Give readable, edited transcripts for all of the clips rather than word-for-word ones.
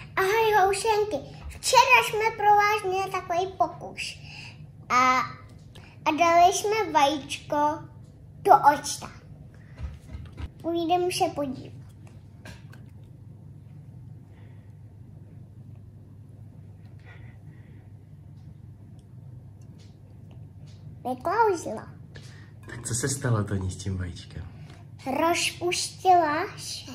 Ahoj houšenky, včera jsme pro vás měli takový pokus a dali jsme vajíčko do octa. Půjdeme se podívat. Neklouzlo. Tak co se stalo, Toni, s tím vajíčkem? Rozpustila se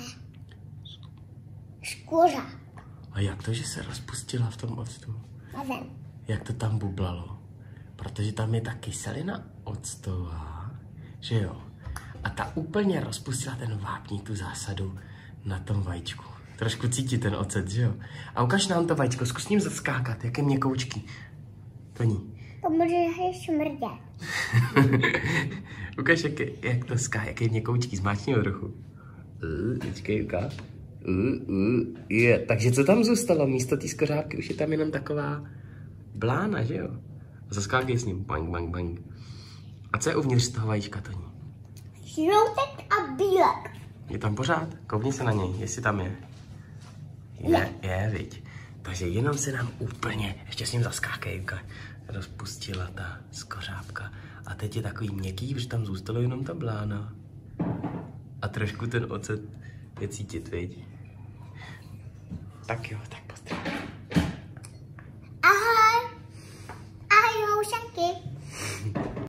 skóra. A jak to, že se rozpustila v tom octu? Nevím. Jak to tam bublalo? Protože tam je ta kyselina octová, že jo? A ta úplně rozpustila ten vápník, tu zásadu na tom vajíčku. Trošku cítí ten ocet, že jo? A ukaž nám to vajíčko, zkus s ním zaskákat, jak je měkoučký. Toni. To může smrdět. Ukaž, jak to ská, jak je měkoučký, zmáčkni ho trochu. Počkej, ukáž. Je. Takže co tam zůstalo? Místo té skořápky už je tam jenom taková blána, že jo? Zaskákej s ním. Bang, bang, bang. A co je uvnitř toho vajíčka, Toni? Žloutek a bílek. Je tam pořád? Koukni se na něj, jestli tam je. Je, viď. Takže jenom se nám úplně, ještě s ním zaskákej, rozpustila ta skořápka. A teď je takový měkký, protože tam zůstalo jenom ta blána. A trošku ten ocet je cítit, viď? Tak jo, tak